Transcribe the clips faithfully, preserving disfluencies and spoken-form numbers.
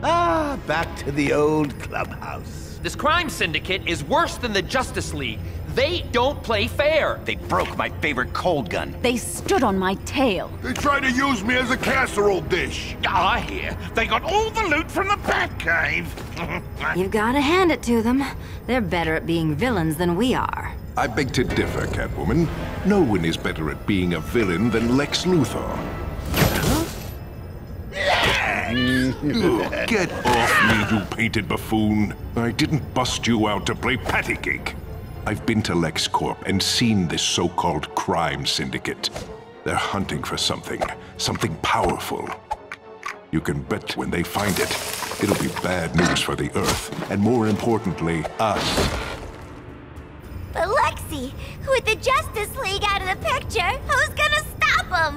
Ah, back to the old clubhouse. This crime syndicate is worse than the Justice League. They don't play fair. They broke my favorite cold gun. They stood on my tail. They tried to use me as a casserole dish. I hear they got all the loot from the Batcave. You've gotta hand it to them. They're better at being villains than we are. I beg to differ, Catwoman. No one is better at being a villain than Lex Luthor. Ugh, get off me, you painted buffoon. I didn't bust you out to play patty cake. I've been to LexCorp and seen this so-called crime syndicate. They're hunting for something, something powerful. You can bet when they find it, it'll be bad news for the Earth, and more importantly, us. But Lexi, with the Justice League out of the picture, who's gonna stop them?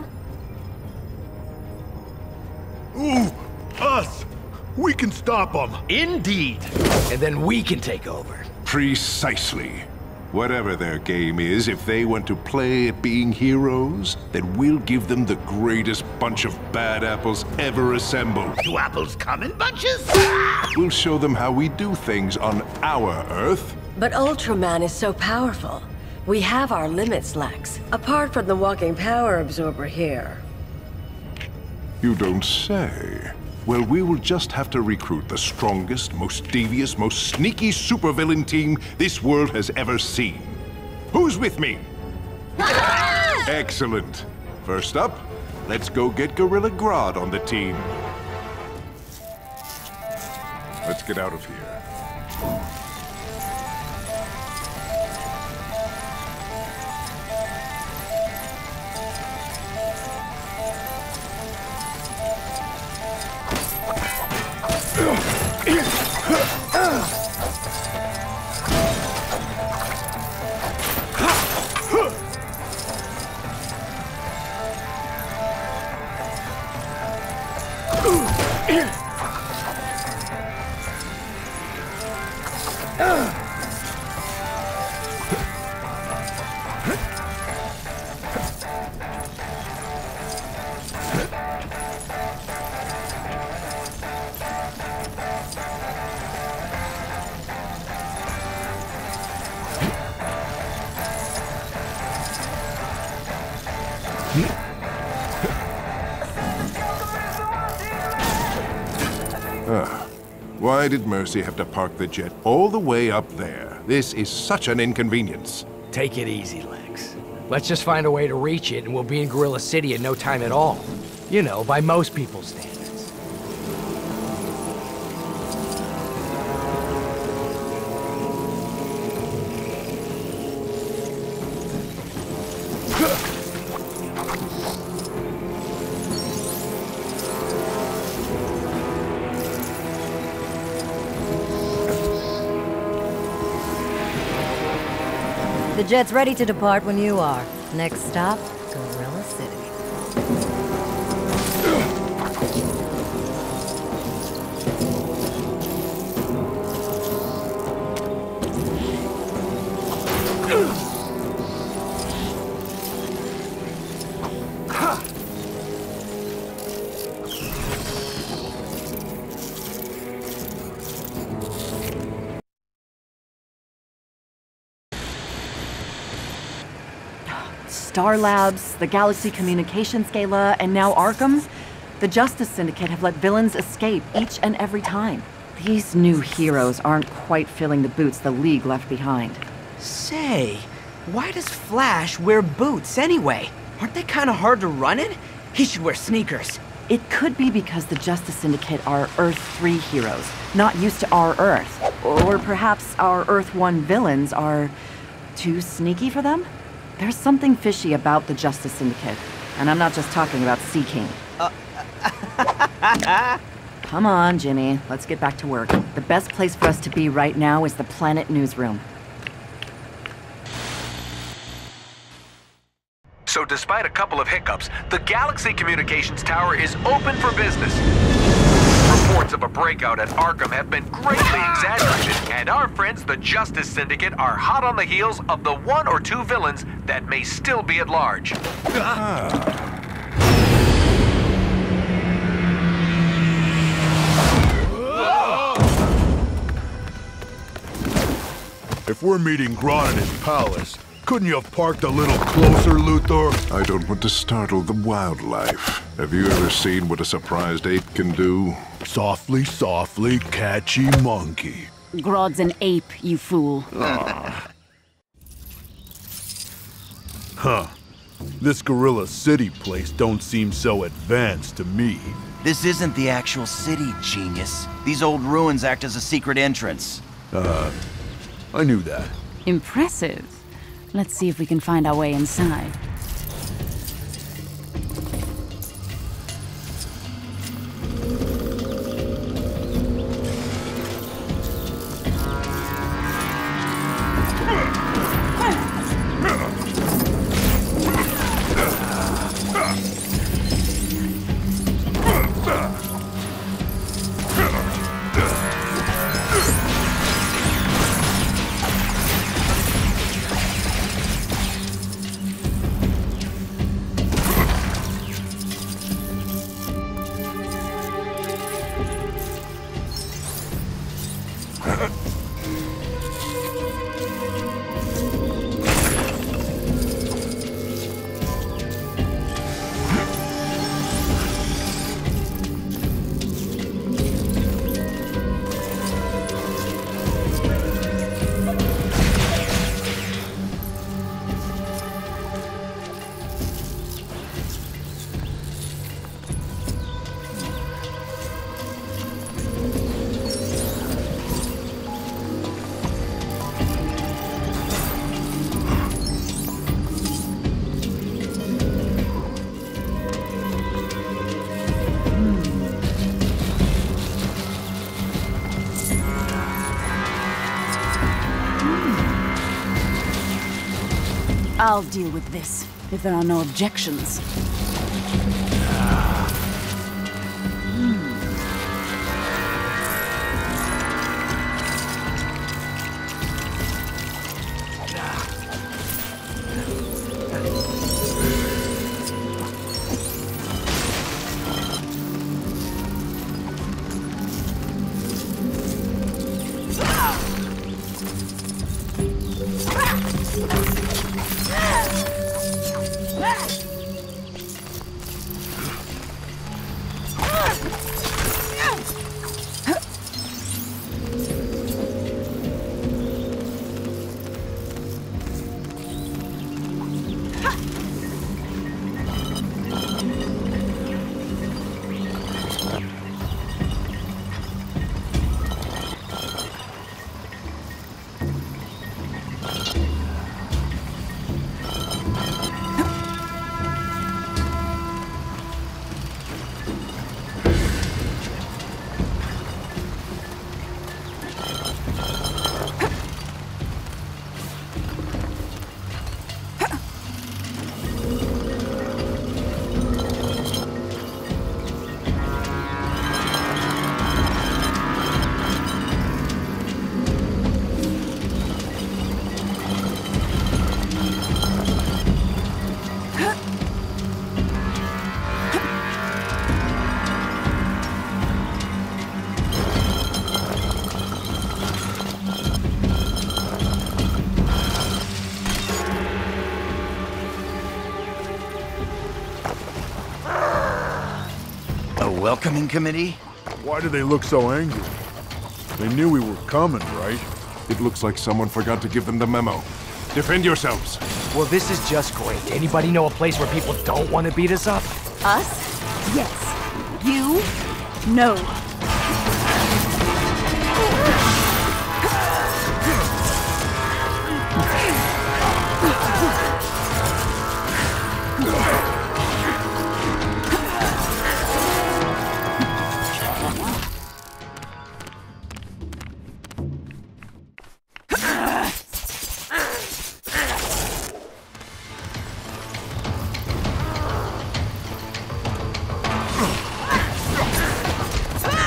Ooh, us! We can stop them! Indeed. And then we can take over. Precisely. Whatever their game is, if they want to play at being heroes, then we'll give them the greatest bunch of bad apples ever assembled. Do apples come in bunches? We'll show them how we do things on our Earth. But Ultraman is so powerful. We have our limits, Lex. Apart from the walking power absorber here. You don't say. Well, we will just have to recruit the strongest, most devious, most sneaky supervillain team this world has ever seen. Who's with me? Excellent. First up, let's go get Gorilla Grodd on the team. Let's get out of here. Ah, why did Mercy have to park the jet all the way up there? This is such an inconvenience. Take it easy, Lex. Let's just find a way to reach it and we'll be in Gorilla City in no time at all. You know, by most people's standards. The jet's ready to depart when you are. Next stop, Gorilla City. Star Labs, the Galaxy Communications Gala, and now Arkham, the Justice Syndicate have let villains escape each and every time. These new heroes aren't quite filling the boots the League left behind. Say, why does Flash wear boots anyway? Aren't they kind of hard to run in? He should wear sneakers. It could be because the Justice Syndicate are Earth three heroes, not used to our Earth. Or perhaps our Earth one villains are too sneaky for them? There's something fishy about the Justice Syndicate, and I'm not just talking about Sea King. Uh, Come on, Jimmy, let's get back to work. The best place for us to be right now is the Planet Newsroom. So despite a couple of hiccups, the Galaxy Communications Tower is open for business. Reports of a breakout at Arkham have been greatly exaggerated, and our friends the Justice Syndicate are hot on the heels of the one or two villains that may still be at large. Ah. If we're meeting Grodd at his palace, couldn't you have parked a little closer, Luthor? I don't want to startle the wildlife. Have you ever seen what a surprised ape can do? Softly, softly, catchy monkey. Grodd's an ape, you fool. Ah. Huh. This Gorilla City place don't seem so advanced to me. This isn't the actual city, genius. These old ruins act as a secret entrance. Uh, I knew that. Impressive. Let's see if we can find our way inside. I'll deal with this, if there are no objections. Welcoming committee? Why do they look so angry? They knew we were coming, right? It looks like someone forgot to give them the memo. Defend yourselves. Well, this is just great. Anybody know a place where people don't want to beat us up? Us? Yes. You? No. Ah!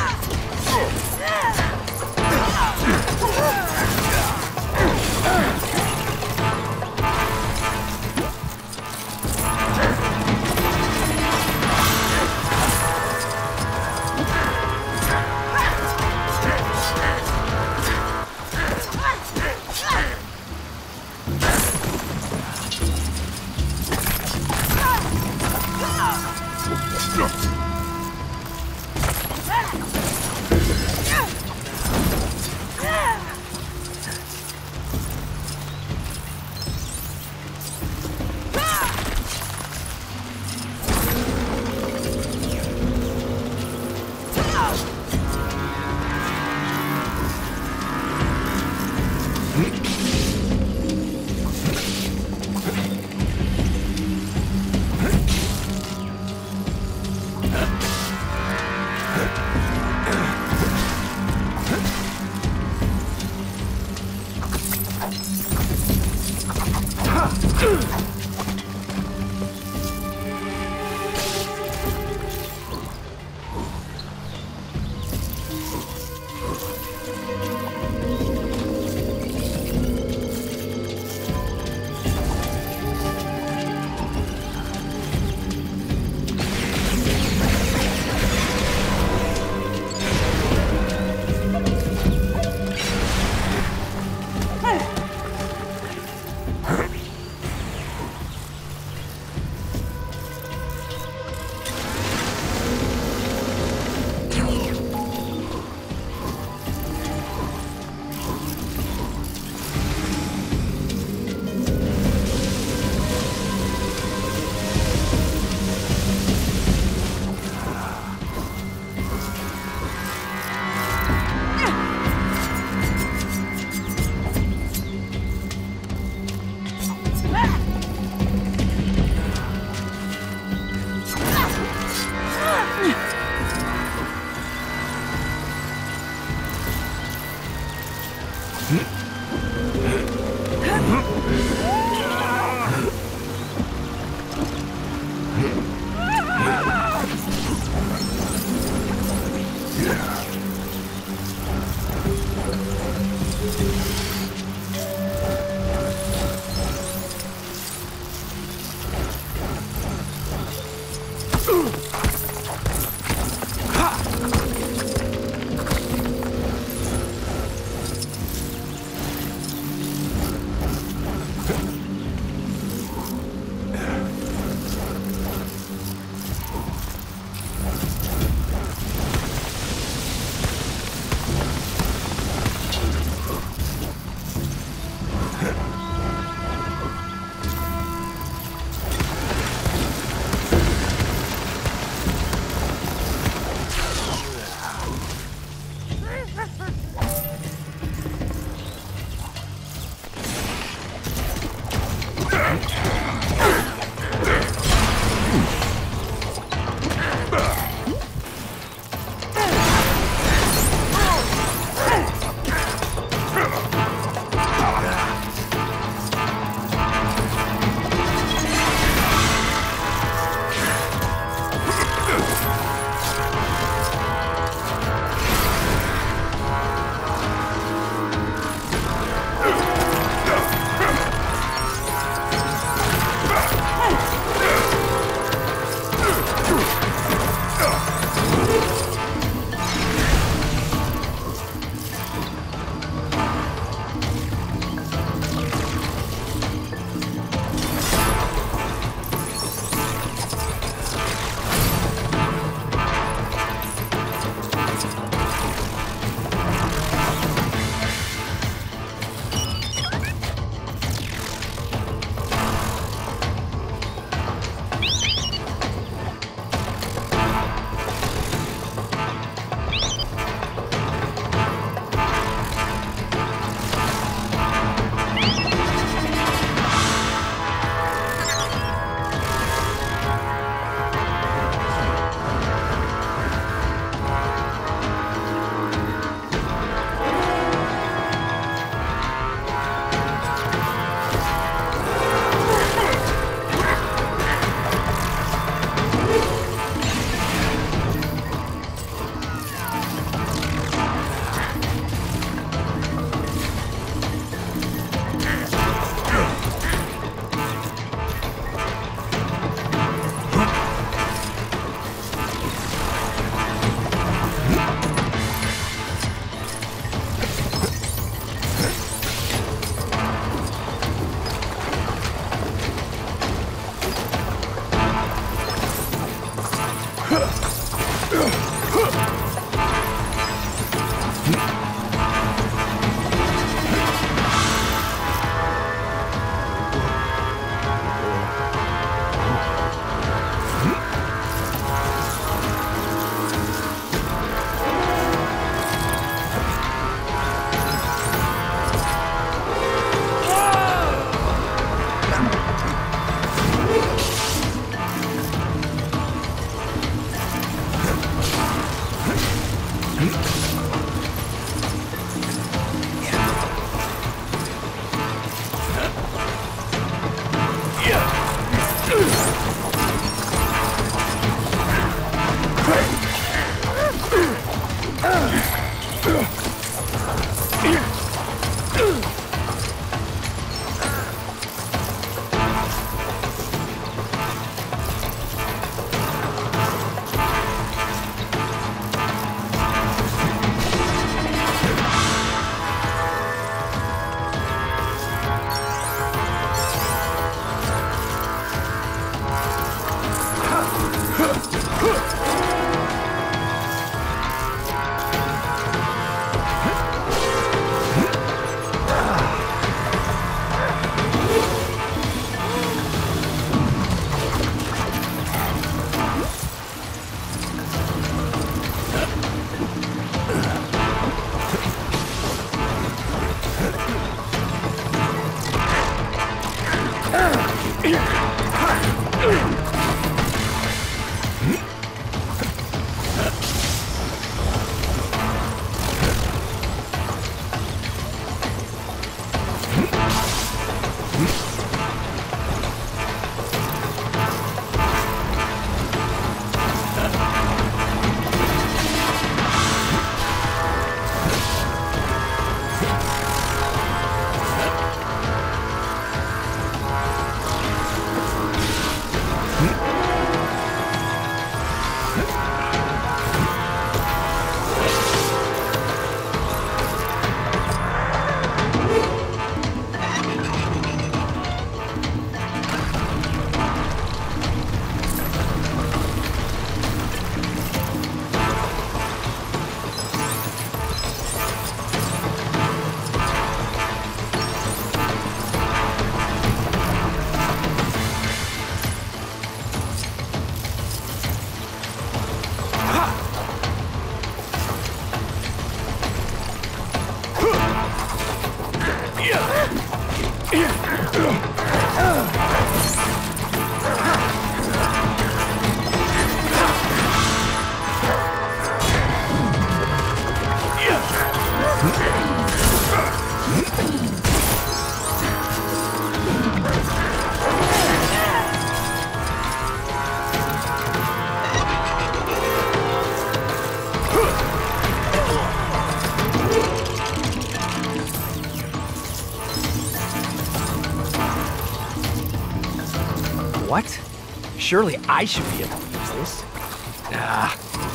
What? Surely I should be able to use this. Ah.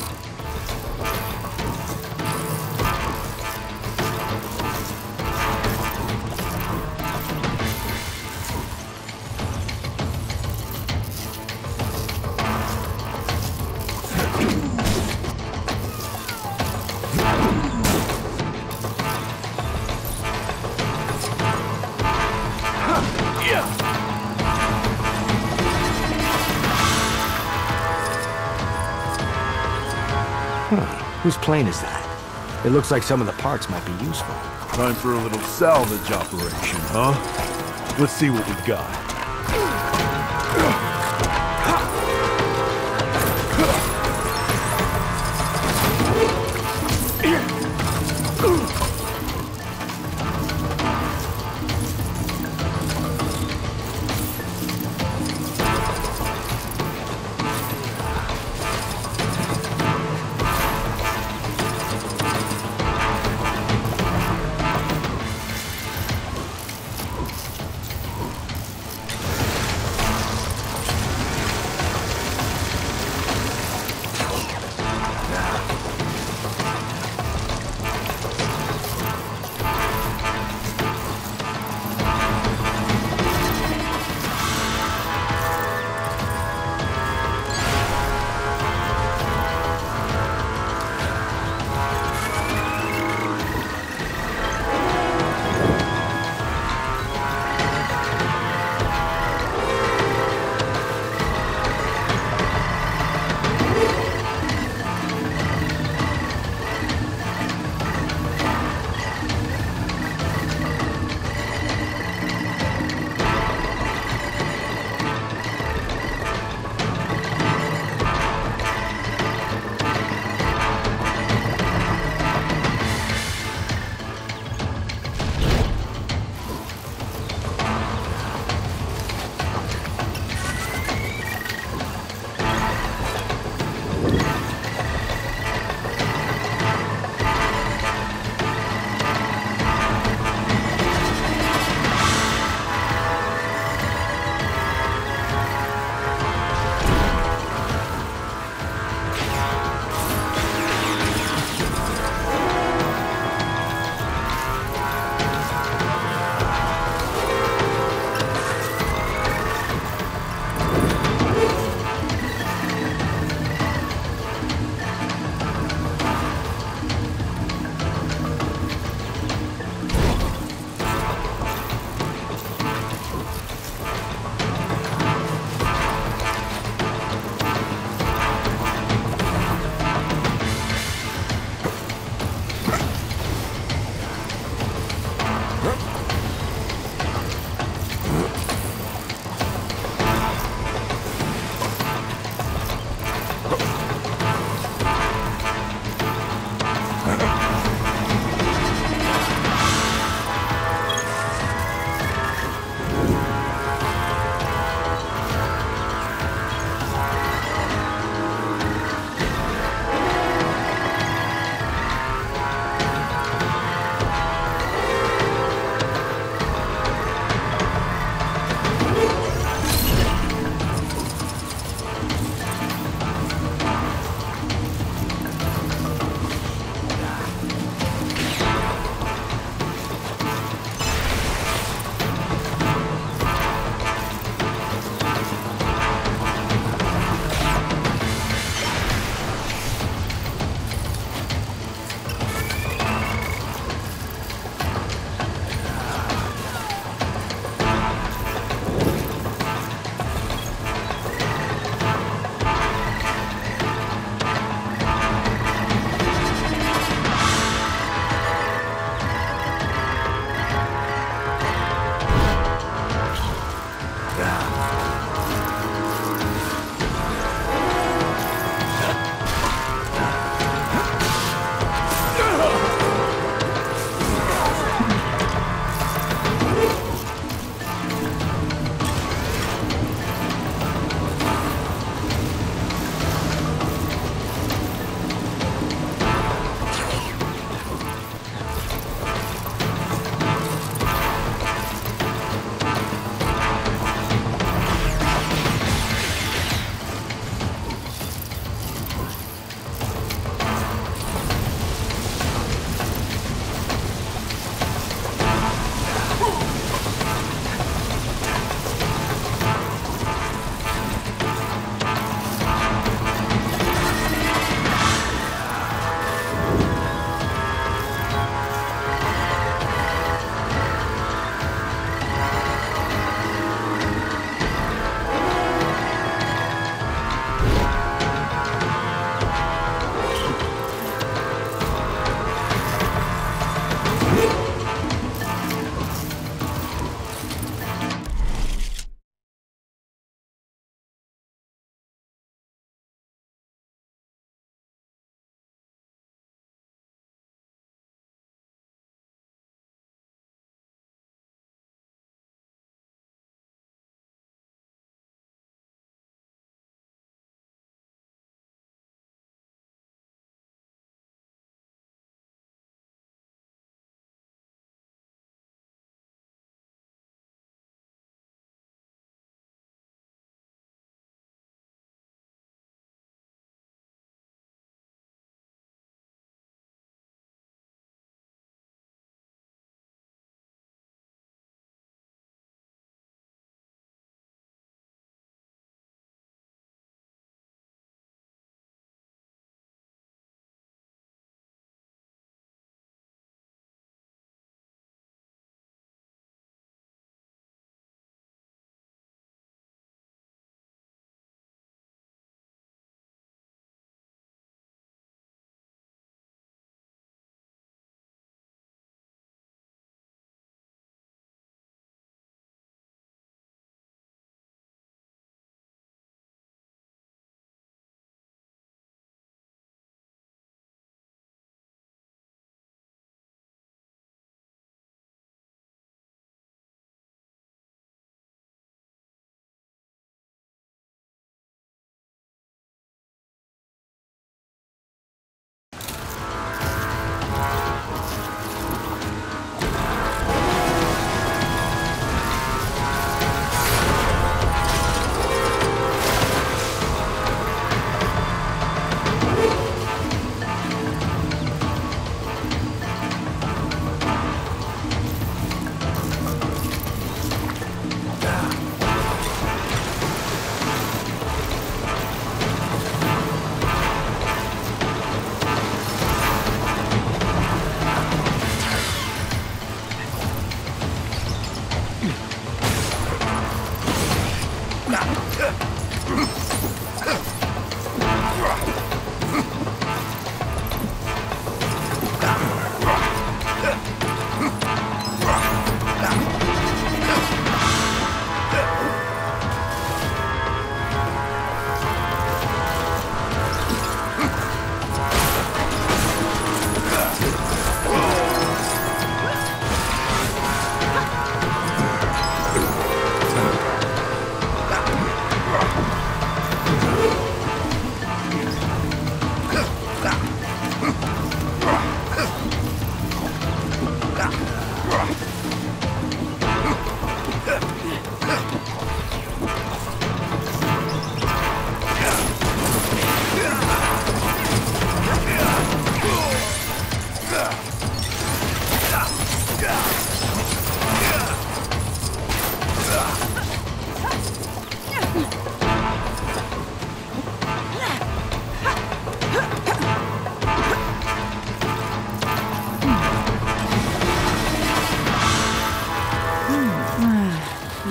Whose plane is that? It looks like some of the parts might be useful. Time for a little salvage operation, huh? Let's see what we got.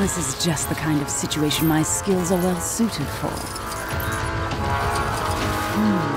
This is just the kind of situation my skills are well suited for. Hmm.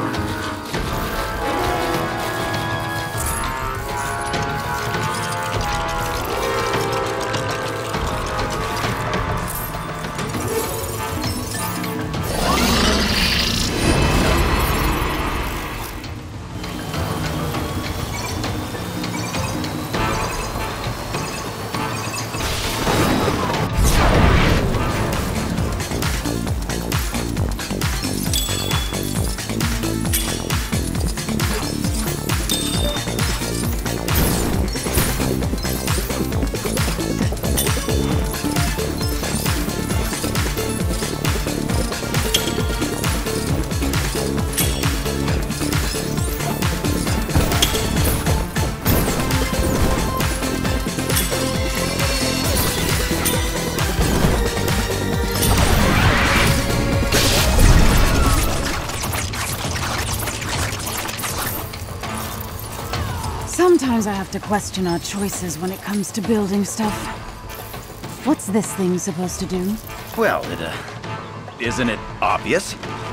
Sometimes I have to question our choices when it comes to building stuff. What's this thing supposed to do? Well, it, uh, isn't it obvious?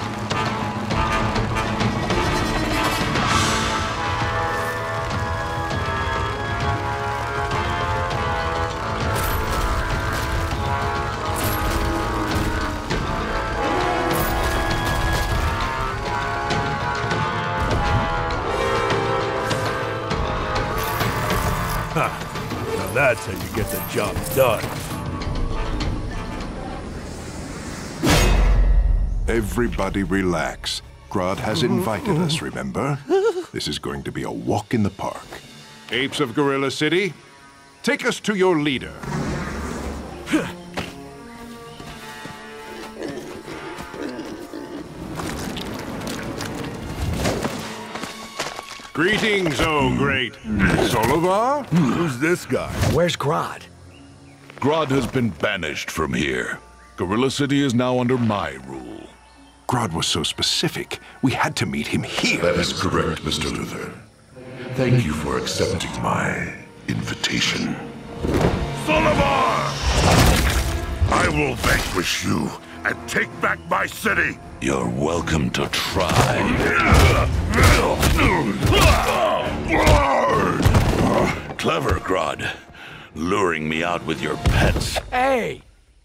Now that's how you get the job done. Everybody relax. Grodd has invited us, remember? This is going to be a walk in the park. Apes of Gorilla City, take us to your leader. Greetings, oh great Solovar? Who's this guy? Where's Grodd? Grodd has been banished from here. Gorilla City is now under my rule. Grodd was so specific. We had to meet him here. That is correct, Mister Luther. Thank you for accepting my invitation. Solovar! I will vanquish you and take back my city! You're welcome to try. Clever, Grodd. Luring me out with your pets. Hey!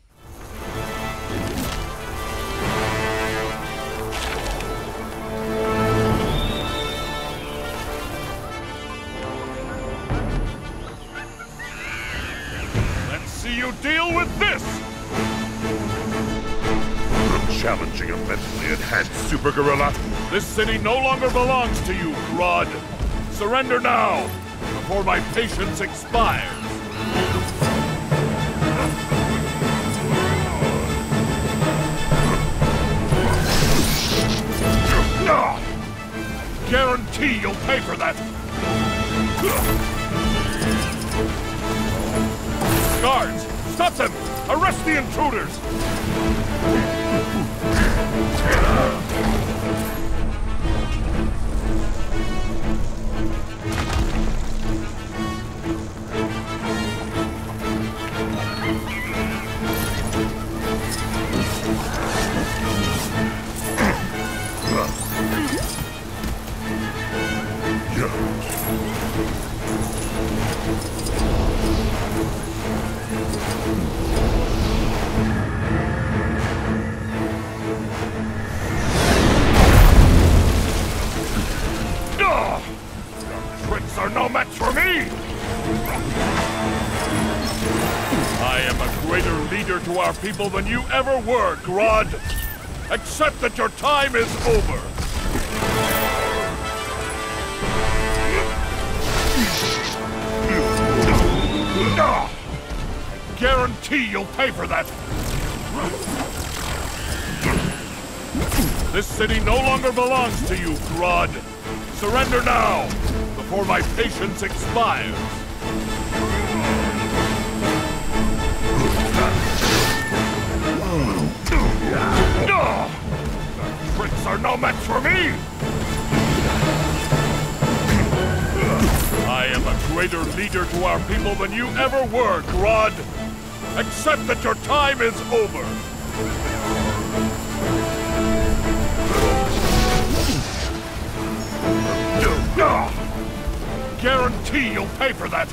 Let's see you deal with this! Challenging a mentally enhanced Super Gorilla. This city no longer belongs to you, Grodd. Surrender now, before my patience expires. Guarantee you'll pay for that. Guards, stop them! Arrest the intruders! Are no match for me! I am a greater leader to our people than you ever were, Grodd! Accept that your time is over! I guarantee you'll pay for that! This city no longer belongs to you, Grodd! Surrender now! Before my patience expires. Tricks are no match for me! I am a greater leader to our people than you ever were, Grodd! Accept that your time is over! Guarantee you'll pay for that!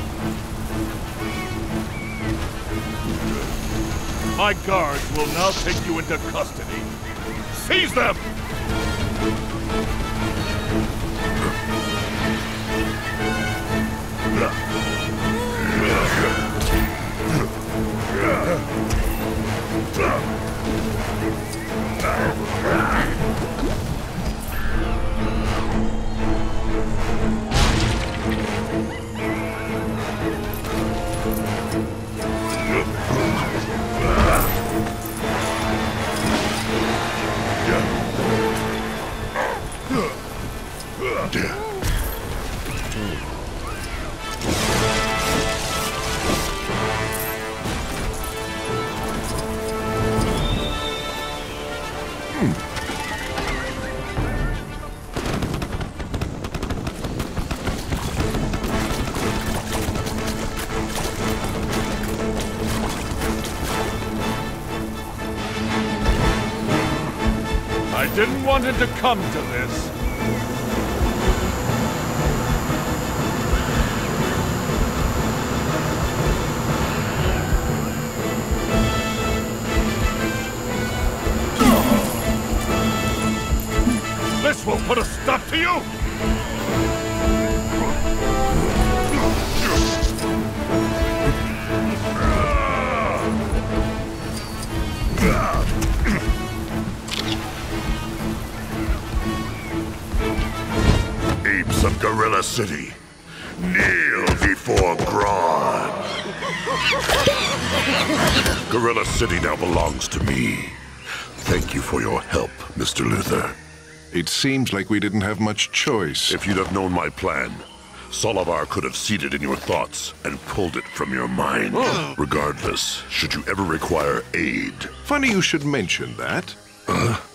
My guards will now take you into custody. Seize them! I didn't want it to come to this. This will put a stop to you! Apes of Gorilla City, kneel before Grodd. Gorilla City now belongs to me. Thank you for your help, Mister Luther. It seems like we didn't have much choice. If you'd have known my plan, Solovar could have seeded in your thoughts and pulled it from your mind. Regardless, should you ever require aid... Funny you should mention that. Uh,